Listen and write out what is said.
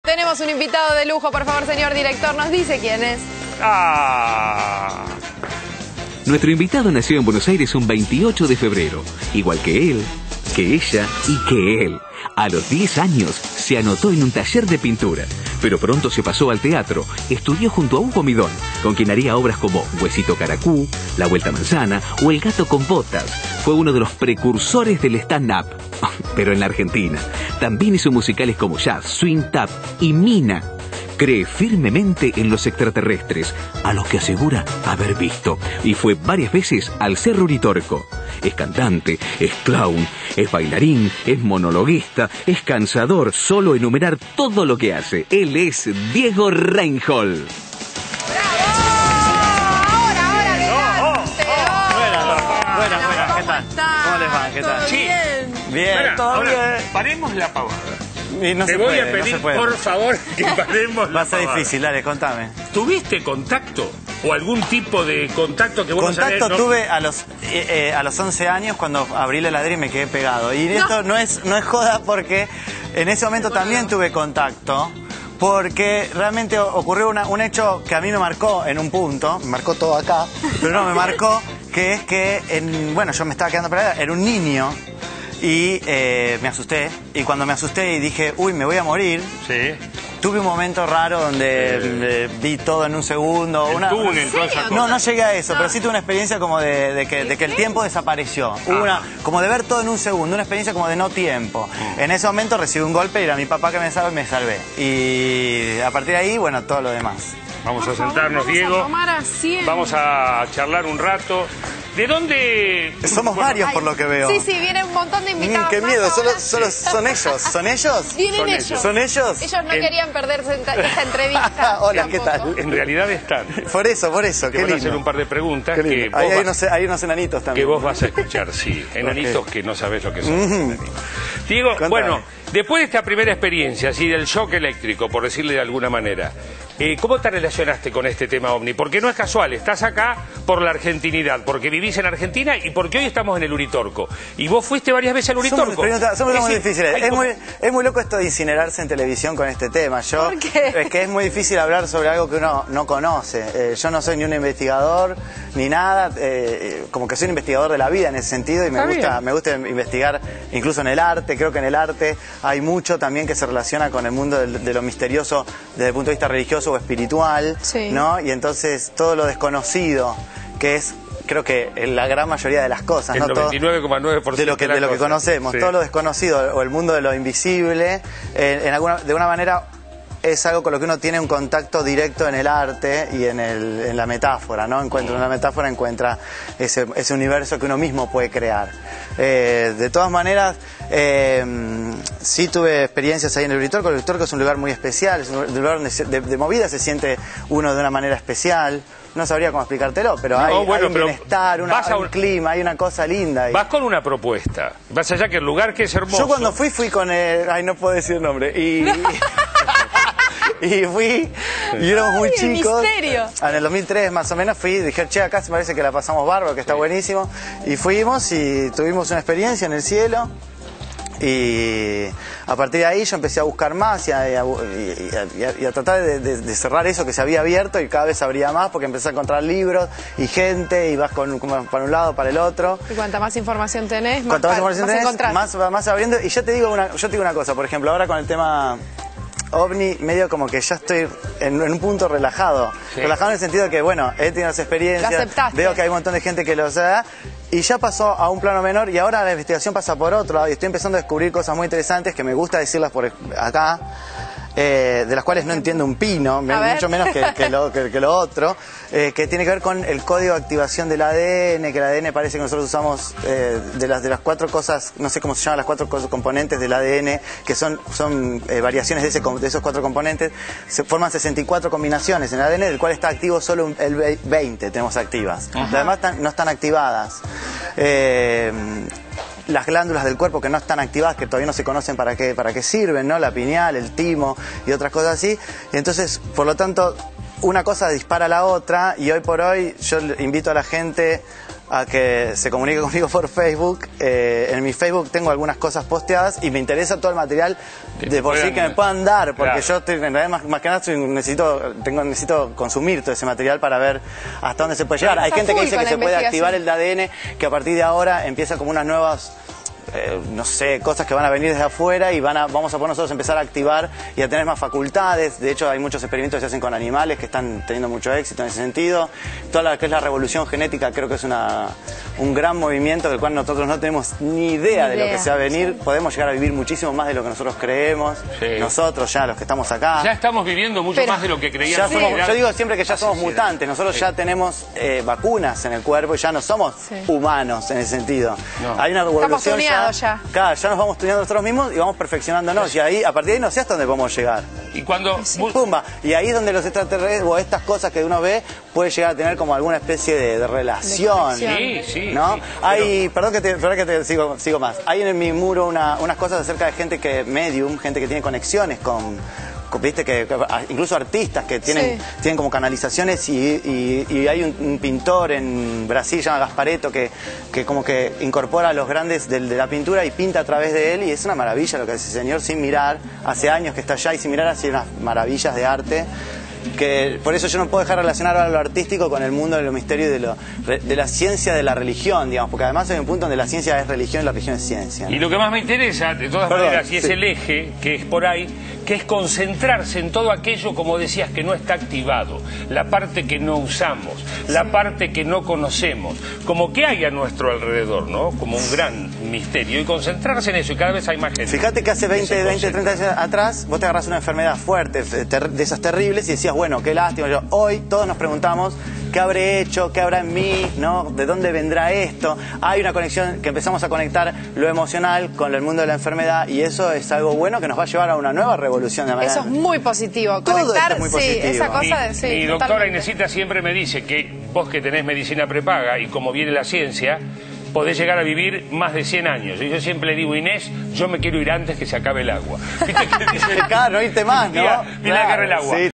Tenemos un invitado de lujo, por favor, señor director, ¿nos dice quién es? Nuestro invitado nació en Buenos Aires un 28 de febrero, igual que él, que ella y que él. A los 10 años se anotó en un taller de pintura, pero pronto se pasó al teatro. Estudió junto a Hugo Midón, con quien haría obras como Huesito Caracú, La Vuelta Manzana o El Gato con Botas. Fue uno de los precursores del stand-up, pero en la Argentina. También hizo musicales como Jazz, Swing Tap y Mina. Cree firmemente en los extraterrestres, a los que asegura haber visto, y fue varias veces al Cerro Uritorco. Es cantante, es clown, es bailarín, es monologuista, es cansador, solo enumerar todo lo que hace. Él es Diego Reinhold. Buenas, ¿qué tal? ¿Cómo les va? ¿Qué tal? Sí. Bien, todo bien. Paremos la pavada. No Te se voy puede, a pedir, no se puede. por favor, que paremos la Va a ser pavada. difícil, dale, contame. ¿Tuviste contacto? ¿O algún tipo de contacto que vos Contacto no sabés, tuve a los 11 años cuando abrí la heladera y me quedé pegado. Y esto no es joda porque en ese momento también tuve contacto. Porque realmente ocurrió un hecho que a mí me marcó en un punto, me marcó todo acá, pero no, me marcó que es que, yo me estaba quedando pegado, era un niño y me asusté. Y cuando me asusté y dije, uy, me voy a morir, Sí. tuve un momento raro donde vi todo en un segundo. Túnel, toda esa cosa. No llegué a eso, pero sí tuve una experiencia como de que el tiempo desapareció. Hubo como de ver todo en un segundo, una experiencia como de no tiempo. En ese momento recibí un golpe y era mi papá que me salvó y me salvé. Y a partir de ahí, bueno, todo lo demás. Vamos a sentarnos, Diego. Vamos a tomar asiento. Vamos a charlar un rato. ¿De dónde...? Somos varios por lo que veo. Sí, viene un montón de invitados. Qué más miedo, ahora. solo son ellos. ¿Son ellos? Vienen Son ellos. ellos. ¿Son ellos? Ellos no querían perderse esta entrevista. Hola, ¿qué tampoco. tal? En realidad están. Por eso, Te qué van a hacer lindo. un par de preguntas Qué que lindo. vos, Hay unos enanitos que también. vos vas a escuchar, sí. Enanitos que no sabés lo que son. Diego, Contame. bueno, después de esta primera experiencia, así del shock eléctrico, por decirle de alguna manera, ¿cómo te relacionaste con este tema OVNI? Porque no es casual, estás acá por la argentinidad, porque vivís en Argentina y porque hoy estamos en el Uritorco. Y vos fuiste varias veces al Uritorco. Somos muy decir, difíciles. hay Es muy loco esto de incinerarse en televisión con este tema. ¿Por qué? Es que es muy difícil hablar sobre algo que uno no conoce. Yo no soy ni un investigador ni nada, como que soy un investigador de la vida en ese sentido y me gusta investigar incluso en el arte. Creo que en el arte hay mucho también que se relaciona con el mundo de lo misterioso desde el punto de vista religioso o espiritual, Sí. ¿no? Y entonces todo lo desconocido, que es, creo que la gran mayoría de las cosas, El ¿no? 99,9% de lo que conocemos, Sí. todo lo desconocido o el mundo de lo invisible, de alguna manera es algo con lo que uno tiene un contacto directo en el arte y en la metáfora, ¿no? En la metáfora encuentra ese universo que uno mismo puede crear. De todas maneras, sí tuve experiencias ahí en el Uritorco. El Uritorco es un lugar muy especial, es un lugar donde de movida se siente uno de una manera especial. No sabría cómo explicártelo, pero hay un bienestar, un clima, hay una cosa linda ahí. Vas con una propuesta. Vas allá que el lugar que es hermoso. Yo cuando fui con el... Ay, no puedo decir el nombre. Y fui, y éramos muy chicos. Misterio. En el 2003 más o menos fui, dije, che, acá se parece que la pasamos bárbaro, que está buenísimo. Y fuimos y tuvimos una experiencia en el cielo. Y a partir de ahí yo empecé a buscar más y a tratar de cerrar eso que se había abierto y cada vez se abría más porque empecé a encontrar libros y gente y vas como para un lado, para el otro. Y cuanta más información tenés, Cuanto más información tenés, encontrás. más abriendo. Y yo te digo una cosa, por ejemplo, ahora con el tema OVNI, medio como que ya estoy en un punto relajado. Sí. Relajado en el sentido de que, bueno, he tenido las experiencias, Lo aceptaste. veo que hay un montón de gente que lo sabe, y ya pasó a un plano menor y ahora la investigación pasa por otro lado y estoy empezando a descubrir cosas muy interesantes que me gusta decirlas por acá. De las cuales no entiendo un pino, mucho menos que lo otro, que tiene que ver con el código de activación del ADN, que el ADN parece que nosotros usamos de las cuatro cosas, no sé cómo se llaman las cuatro componentes del ADN, que son variaciones de esos cuatro componentes, se forman 64 combinaciones en el ADN, del cual está activo solo el 20 tenemos activas. Las demás no están activadas. Las glándulas del cuerpo que no están activadas, que todavía no se conocen para qué sirven, ¿no? La pineal, el timo y otras cosas así. Y entonces, por lo tanto, una cosa dispara a la otra y hoy por hoy yo invito a la gente a que se comunique conmigo por Facebook. En mi Facebook tengo algunas cosas posteadas y me interesa todo el material de por sí que me puedan dar, porque yo estoy, en realidad más que nada necesito consumir todo ese material para ver hasta dónde se puede llegar. Hay gente que dice que se puede activar el ADN, que a partir de ahora empieza como unas nuevas... no sé, cosas que van a venir desde afuera y vamos a poder nosotros empezar a activar y a tener más facultades. De hecho, hay muchos experimentos que se hacen con animales que están teniendo mucho éxito en ese sentido. Toda lo que es la revolución genética creo que es un gran movimiento del cual nosotros no tenemos ni idea de lo que se va a venir. Sí. Podemos llegar a vivir muchísimo más de lo que nosotros creemos. Sí. Nosotros ya, los que estamos acá. Ya estamos viviendo mucho más de lo que creíamos. Yo digo siempre que ya somos mutantes. Nosotros ya tenemos vacunas en el cuerpo y ya no somos humanos en ese sentido. No. Hay una revolución ya. Claro, ya nos vamos estudiando nosotros mismos y vamos perfeccionándonos. Y ahí, a partir de ahí no sé hasta dónde podemos llegar. Y cuando... ¡Pumba! Y ahí es donde los extraterrestres o estas cosas que uno ve puede llegar a tener como alguna especie de relación. Sí, sí. ¿No? Sí, hay, perdón que te sigo más. Hay en mi muro unas cosas acerca de gente que medium, gente que tiene conexiones con viste que incluso artistas que tienen como canalizaciones y hay un pintor en Brasil llamado Gasparetto que como que incorpora a los grandes de la pintura y pinta a través de él y es una maravilla lo que hace ese señor sin mirar, hace años que está allá y sin mirar hace unas maravillas de arte. Que por eso yo no puedo dejar relacionar ahora lo artístico con el mundo de lo misterio y de la ciencia de la religión, digamos, porque además hay un punto donde la ciencia es religión y la religión es ciencia, ¿no? Y lo que más me interesa, de todas maneras, y es el eje que es por ahí, que es concentrarse en todo aquello, como decías, que no está activado, la parte que no usamos, la parte que no conocemos, como que hay a nuestro alrededor, ¿no? Como un gran misterio, y concentrarse en eso, y cada vez hay más gente. Fíjate que hace 20, 30 años atrás, vos te agarrás una enfermedad fuerte, de esas terribles, y decías, bueno, qué lástima. Hoy todos nos preguntamos, ¿qué habré hecho? ¿Qué habrá en mí? ¿No? ¿De dónde vendrá esto? Hay una conexión que empezamos a conectar lo emocional con el mundo de la enfermedad y eso es algo bueno que nos va a llevar a una nueva revolución de manera. Eso es muy positivo. Todo conectar, es muy positivo. Esa cosa mi doctora Inesita siempre me dice que vos que tenés medicina prepaga y como viene la ciencia, podés llegar a vivir más de 100 años. Y yo siempre le digo, Inés, yo me quiero ir antes que se acabe el agua. ¿Viste que dice? Claro, no irte más, ¿no? Viene a agarrar el agua. Sí.